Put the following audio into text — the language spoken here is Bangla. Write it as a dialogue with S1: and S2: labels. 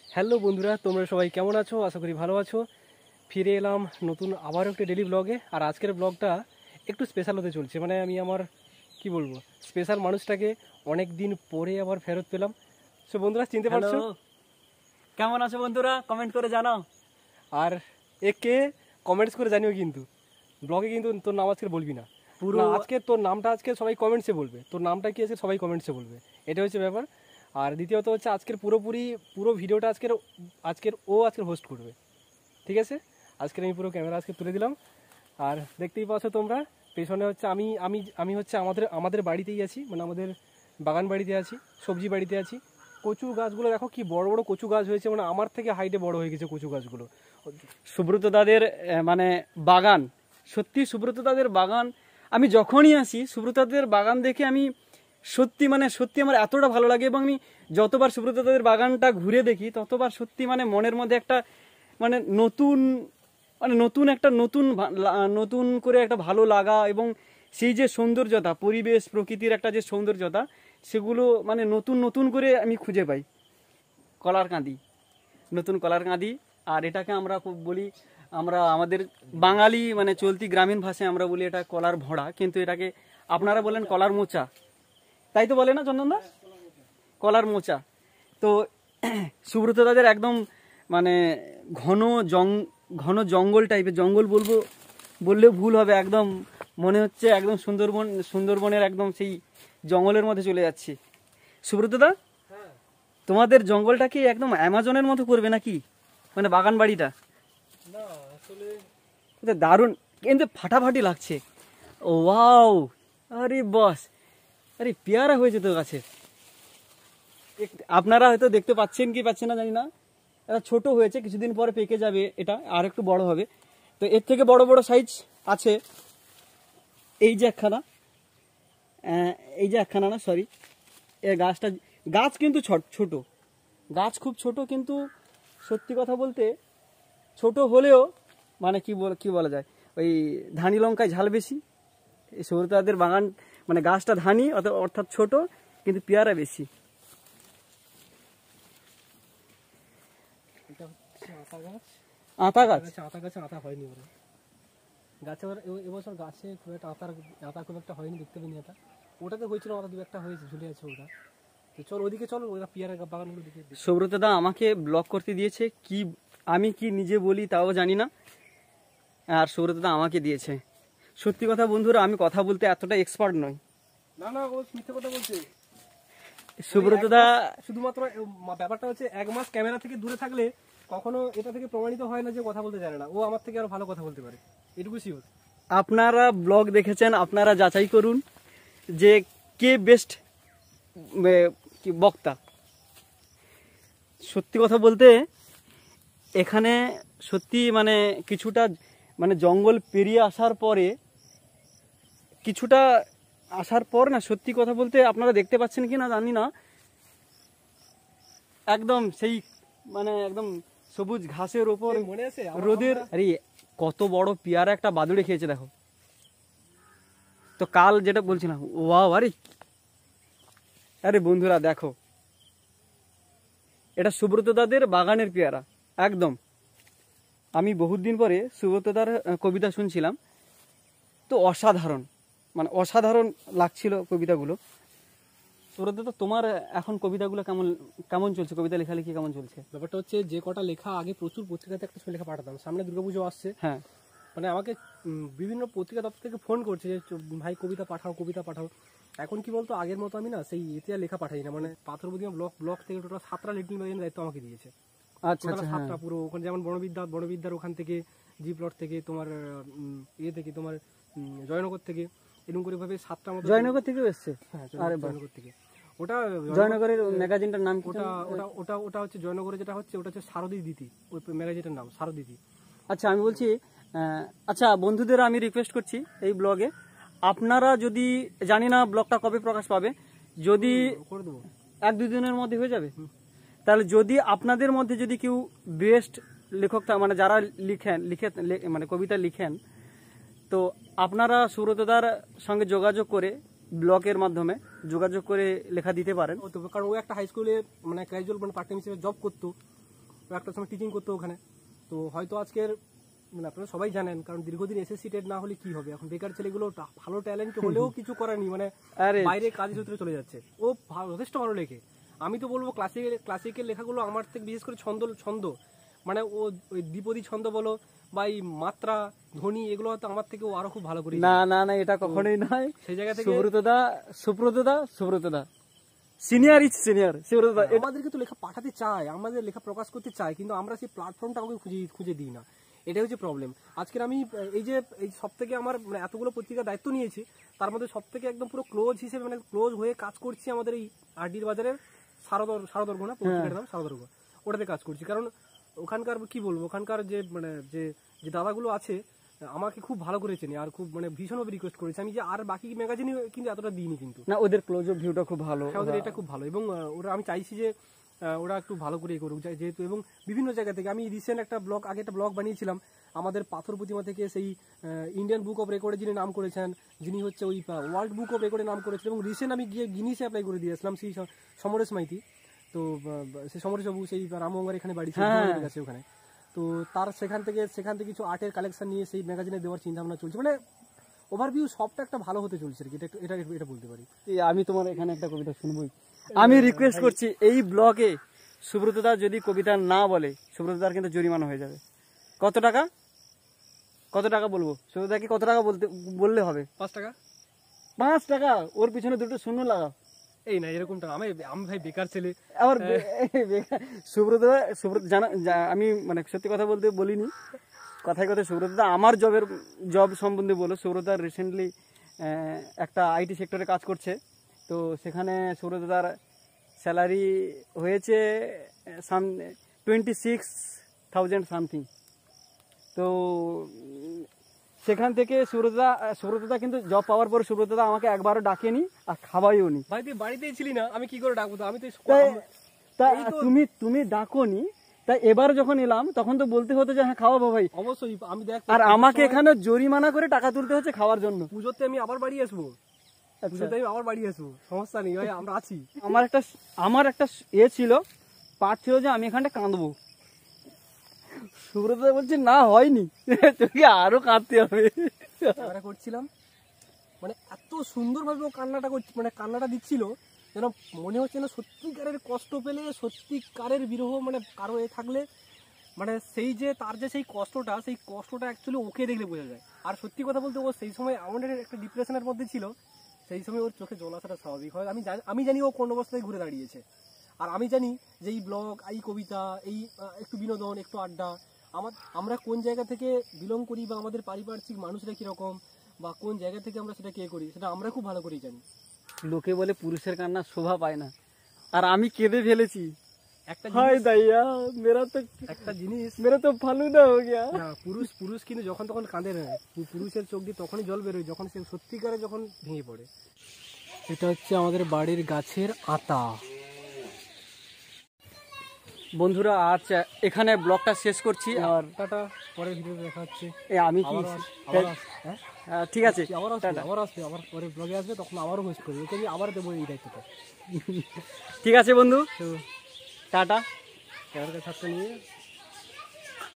S1: হ্যালো বন্ধুরা, তোমরা সবাই কেমন আছো? আশা করি ভালো আছো। ফিরে এলাম নতুন আবার একটা ডেলি ব্লগে। আর আজকের ব্লগটা একটু স্পেশাল হতে চলছে। মানে আমি আমার কি বলবো, স্পেশাল মানুষটাকে অনেক দিন পরে আবার ফেরত পেলাম। সো বন্ধুরা চিনতে পারছো?
S2: কেমন আছো বন্ধুরা? কমেন্ট করে জানাও।
S1: আর একে কমেন্টস করে জানিও, কিন্তু ব্লগে কিন্তু তোর নাম আজকে বলবি না পুরো। আজকে তোর নামটা আজকে সবাই কমেন্টসে বলবে, তোর নামটা কি আছে সবাই কমেন্টসে বলবে, এটা হচ্ছে ব্যাপার। আর দ্বিতীয়ত হচ্ছে আজকের পুরো ভিডিওটা আজকের হোস্ট করবে, ঠিক আছে? আজকের আমি পুরো ক্যামেরা আজকে তুলে দিলাম। আর দেখতেই পাচ্ছ তোমরা পেছনে হচ্ছে আমি আমি আমি হচ্ছে আমাদের বাড়িতেই আছি, মানে আমাদের বাগান বাড়িতে আছি, সবজি বাড়িতে আছি। কচু গাছগুলো দেখো কি বড় বড় কচু গাছ হয়েছে, মানে আমার থেকে হাইটে বড় হয়ে গেছে কচু গাছগুলো।
S2: সুব্রত দাদের মানে বাগান, সত্যি সুব্রত দাদের বাগান। আমি যখনই আসি সুব্রত দাদের বাগান দেখে আমি সত্যি আমার এতটা ভালো লাগে, এবং আমি যতবার সুব্রত দাদের বাগানটা ঘুরে দেখি ততবার সত্যি মনের মধ্যে একটা নতুন করে একটা ভালো লাগা, এবং সেই যে সৌন্দর্যতা, পরিবেশ প্রকৃতির একটা যে সৌন্দর্যতা, সেগুলো নতুন নতুন করে আমি খুঁজে পাই। নতুন কলার কাঁদি। আর এটাকে আমরা বলি, আমরা আমাদের বাঙালি চলতি গ্রামীণ ভাষায় আমরা বলি এটা কলার ভরা, কিন্তু এটাকে আপনারা বলেন কলার মোচা, তাই তো বলে না চন্দনদা? কলার মোচা। তো সুব্রত দাদের একদম ঘন জঙ্গল টাইপের, জঙ্গল বললেও ভুল হবে, একদম মনে হচ্ছে একদম সুন্দরবনের একদম সেই জঙ্গলের মধ্যে চলে যাচ্ছি। সুব্রত দা, তোমাদের জঙ্গলটা কি একদম অ্যামাজনের মতো করবে নাকি, বাগান বাড়িটা?
S1: না আসলে
S2: দারুণ, কিন্তু ফাটাফাটি লাগছে। ও ওয়াও, আরে বস, আরে পেয়ারা হয়েছে তো গাছে। আপনারা হয়তো দেখতে পাচ্ছেন কি পাচ্ছেন না জানি না, এটা ছোট হয়েছে, কিছুদিন পরে পেকে যাবে, এটা আর একটু বড় হবে। তো এর থেকে বড় বড় সাইজ আছে। এই যে একখানা না, সরি, এই গাছ কিন্তু ছোট, গাছ খুব ছোট, কিন্তু সত্যি কথা বলতে ছোট হলেও কি বলা যায়, ওই ধানি লঙ্কায় ঝাল বেশি। এই সুব্রতদের বাগান গাছটা ধানি অর্থাৎ ছোট, কিন্তু পেয়ারা বেশি।
S1: এটা হচ্ছে
S2: আতা গাছ।
S1: আতা হয়নি ওরা গাছে, এবছর গাছে খুব একটা আতা খুব একটা হয়নি, দেখতে পাইনি আতা। ওটাতে হয়েছিল, আতা দু একটা হয়েছে, ঝুলে আছে ওটা। তো চল ওদিকে, চলো ওরা পেয়ারা বাগানগুলো দিকে।
S2: সুব্রত দা আমাকে ব্লগ করতে দিয়েছে, কি আমি কি নিজে বলি তাও জানি না, আর সুব্রত দা আমাকে দিয়েছে। সত্যি কথা বন্ধুরা, আমি কথা বলতে এতটা এক্সপার্ট নই।
S1: না না, ও মিথ্যে কথা বলছে।
S2: সুব্রত দা
S1: শুধুমাত্র ব্যাপারটা হচ্ছে 1 মাস ক্যামেরা থেকে দূরে থাকলে কখনো এটা থেকে প্রমাণিত হয় না যে কথা বলতে জানে না। ও আমার থেকে আরো ভালো কথা বলতে পারে, এটুকু শিওর।
S2: আপনারা ব্লগ দেখেছেন, আপনারা যাচাই করুন যে কে বেস্ট বক্তা। সত্যি কথা বলতে এখানে সত্যি কিছুটা জঙ্গল পেরিয়ে আসার পর না, সত্যি কথা বলতে আপনারা দেখতে পাচ্ছেন কি না জানি না, একদম সেই একদম সবুজ ঘাসের ওপর
S1: মনে আছে
S2: রোদের, আরে কত বড় পেয়ারা একটা বাদুড়ে খেয়েছে দেখো তো। কাল যেটা বলছিলাম, ওয়াও, আরে বন্ধুরা দেখো, এটা সুব্রত দাদের বাগানের পেয়ারা একদম। আমি বহুত দিন পরে সুব্রত দার কবিতা শুনছিলাম, তো অসাধারণ লাগছিল কবিতাগুলো। সুব্রত দা, তোমার এখন কবিতাগুলো কেমন চলছে? কবিতা লেখালেখি কেমন চলছে?
S1: ব্যাপারটা হচ্ছে, যে কটা লেখা আগে প্রচুর পত্রিকাতে একটা লেখা পাঠাতাম, সামনে দুর্গাপুজো আসছে,
S2: হ্যাঁ,
S1: আমাকে বিভিন্ন পত্রিকা দপ্তর থেকে ফোন করছে যে ভাই কবিতা পাঠাও। এখন কি বলতো, আগের মতো আমি না সেই এতে লেখা পাঠাই না। পাথরবদিয়া ব্লক থেকে টোটাল 7টা লিটিল ম্যাগাজিনের দায়িত্ব আমাকে দিয়েছে।
S2: আচ্ছা,
S1: 7টা পুরো, ওখানে যেমন বনবিদ্যার ওখান থেকে, জি প্লট থেকে, তোমার থেকে, তোমার জয়নগর থেকে, এরকম করে ভাবে 7টা মতো।
S2: জয়নগর থেকেও এসছে?
S1: হ্যাঁ, জয়নগর থেকে। ওটা
S2: জয়নগরের ম্যাগাজিনটার নাম?
S1: ওটা হচ্ছে জয়নগরে যেটা হচ্ছে, ওটা হচ্ছে সারদী দিতি, ওই ম্যাগাজিনটার নাম সারদীতি।
S2: আচ্ছা, আমি বলছি, আচ্ছা বন্ধুদের আমি রিকোয়েস্ট করছি, এই ব্লগে আপনারা যদি, জানি না ব্লগটা কবে প্রকাশ পাবে, যদি
S1: করে দেবো
S2: 1-2 দিনের মধ্যে হয়ে যাবে, তাহলে যদি আপনাদের মধ্যে যদি কেউ বেস্ট লেখক যারা কবিতা লিখেন, তো আপনারা সুব্রতদার সঙ্গে যোগাযোগ করে, ব্লগের মাধ্যমে যোগাযোগ করে লেখা দিতে পারেন।
S1: কারণ ও একটা হাই স্কুলে ক্যাজুয়াল পার্ট টাইম হিসেবে জব করতো, ও একটা সময় টিচিং করতো ওখানে। তো হয়তো আজকের মানে আপনারা সবাই জানেন, কারণ দীর্ঘদিন এসএসসি টেট না হলে কি হবে, এখন বেকার ছেলেগুলো ভালো ট্যালেন্ট হলেও কিছু করার নেই, মানে
S2: আরে
S1: বাইরে কাজ সূত্রে চলে যাচ্ছে। ও যথেষ্ট ভালো লেখে। আমি তো বলবো ক্লাসিকের লেখাগুলো আমার থেকে বিশেষ করে ছন্দ মানে ও ওই দ্বিপদী ছন্দ বলো বা এই মাত্রা ধ্বনি এগুলো হয়তো আমার থেকে ও আরো খুব ভালো করে।
S2: না না না, এটা কখনোই নয়।
S1: সেই জায়গা থেকে সুব্রতদা
S2: সিনিয়র ইজ সিনিয়র। সুব্রতদা
S1: আমাদেরকে তো লেখা পাঠাতে চায়, আমাদের লেখা প্রকাশ করতে চায়, কিন্তু আমরা সেই প্ল্যাটফর্মটা আমাকে খুঁজে দিই না। এটাই হচ্ছে প্রবলেম। আজকের আমি এই সব থেকে আমার মানে এতগুলো পত্রিকার দায়িত্ব নিয়েছি, তার মধ্যে সব থেকে একদম পুরো ক্লোজ হিসেবে মানে ক্লোজ হয়ে কাজ করছি আমাদের এই আরডির বাজারের সারদর্ঘ না পত্রিকার নাম সারদর্ঘ, ওটাতে কাজ করছি। কারণ ওখানকার কি বলবো, ওখানকার যে মানে যে দাদাগুলো আছে আমাকে খুব ভালো করে চেনে আর খুব মানে ভীষণভাবে রিকোয়েস্ট করেছে। আমি যে আর বাকি ম্যাগাজিনে কিন্তু এতটা দিইনি, কিন্তু
S2: না, ওদের ক্লোজ অফ ভিউটা খুব ভালো,
S1: হ্যাঁ ওদের এটা খুব ভালো। এবং ওরা আমি চাইছি যে ওরা একটু ভালো করে করুক যেহেতু। এবং বিভিন্ন জায়গা থেকে আমি রিসেন্ট আগে একটা ব্লগ বানিয়েছিলাম আমাদের পাথর প্রতিমা থেকে, সেই ইন্ডিয়ান বুক অফ রেকর্ডে যিনি নাম করেছেন, যিনি হচ্ছে ওই ওয়ার্ল্ড বুক অফ রেকর্ডে নাম করেছেন, এবং রিসেন্ট আমি গিয়ে গিনিসে অ্যাপ্লাই করে দিয়েছিলাম সেই সমরেশ মাইতি। তো সেই সমরেশ বাবু সেই রামগঙ্গার এখানে বাড়ি গেছে ওখানে। তো তার সেখান থেকে কিছু আর্টের কালেকশন নিয়ে সেই ম্যাগাজিনে দেওয়ার চিন্তা ভাবনা চলছে। মানে ওভারভিউ সবটা একটা ভালো হতে চলছে আর কি, এটা বলতে পারি।
S2: আমি তোমার এখানে একটা কবিতা শুনবই। আমি রিকোয়েস্ট করছি, এই ব্লগে সুব্রতদা যদি কবিতা না বলে, সুব্রতদার কিন্তু জরিমানা হয়ে যাবে। কত টাকা বলবো? সুব্রতদাকে কত টাকা বললে হবে?
S1: 5 টাকা।
S2: 5 টাকা? ওর পিছনে দুটো শূন্য লাগাও।
S1: এই না এরকমটা, আমি ভাই বেকার ছেলে।
S2: আবার সুব্রত আমি মানে সত্যি কথা বলতে বলিনি, কথায় সুব্রতদা আমার জব সম্বন্ধে বলো। সুব্রতদা রিসেন্টলি একটা আইটি সেক্টরে কাজ করছে। তো সেখানে সুব্রতদার স্যালারি হয়েছে 26,000 সামথিং। তো সেখান থেকে সুব্রতদা কিন্তু জব পাওয়ার পর সুব্রতদা আমাকে একবারও ডাকেনি আর খাওয়াইও নি।
S1: ভাই তুই বাড়িতেই ছিলি না, আমি কি করে ডাকবো? তো আমি তো
S2: তুমি ডাকোনি, তাই এবার যখন এলাম তখন তো বলতে হতো যে হ্যাঁ খাওয়াবো ভাই।
S1: অবশ্যই আমি দেখ,
S2: আর আমাকে এখানে জরিমানা করে টাকা তুলতে হচ্ছে খাওয়ার জন্য।
S1: পুজোতে আমি আবার বাড়ি আসবো, সমস্যা নেই ভাই, আমরা আছি।
S2: আমার একটা ছিল, পাঠ ছিল যে আমি এখানটা কাঁদবো। সুব্রত বলছে না হয়নি, তোকে আরো কাঁদতে হবে।
S1: করছিলাম মানে এত সুন্দর ভাবে ও কান্নাটা দিচ্ছিল, যেন মনে হচ্ছে না সত্যিকারের কষ্ট পেলে, সত্যিকারের বিরহ মানে কারো থাকলে মানে তার যে সেই কষ্টটা অ্যাকচুয়ালি ওকে দেখলে বোঝা যায়। আর সত্যি কথা বলতে ও সেই সময় আমাদের একটা ডিপ্রেশনের মধ্যে ছিল, সেই সময় ওর চোখে জল আসাটা স্বাভাবিক হয়। আমি জানি ও কোন অবস্থায় ঘুরে দাঁড়িয়েছে। আর আমি জানি যে এই ব্লগ, এই কবিতা, এই একটু বিনোদন, একটু আড্ডা, আমরা কোন জায়গা থেকে বিলং করি বা আমাদের পারিপার্শ্বিক মানুষরা কিরকম বা কোন জায়গা থেকে আমরা সেটা করি, সেটা আমরা খুব ভালো করেই জানি।
S2: লোকে বলে পুরুষের কান্না শোভা পায় না, আর আমি কেঁদে ফেলেছি।
S1: একটা জিনিস
S2: মেরা তো ফালুদা হয়ে গিয়া।
S1: পুরুষ কিন্তু যখন তখন কাঁদে না, পুরুষের চোখ দিয়ে তখনই জল বেরোয় যখন সে সত্যিকারে যখন ভেঙে পড়ে। এটা হচ্ছে আমাদের বাড়ির গাছের আতা।
S2: বন্ধুরা আজ এখানে ব্লগটা শেষ করছি, আর
S1: টাটা, পরের ভিডিওতে দেখা হচ্ছে।
S2: আমি কি ঠিক আছে,
S1: আবার পরে ব্লগে আসবে, তখন আবারও হোস্ট করবে, ওকে আবার দেবো এই দায়িত্বটা।
S2: ঠিক আছে বন্ধু, টাটা।
S1: ক্যামেরার ছাত্র নিয়ে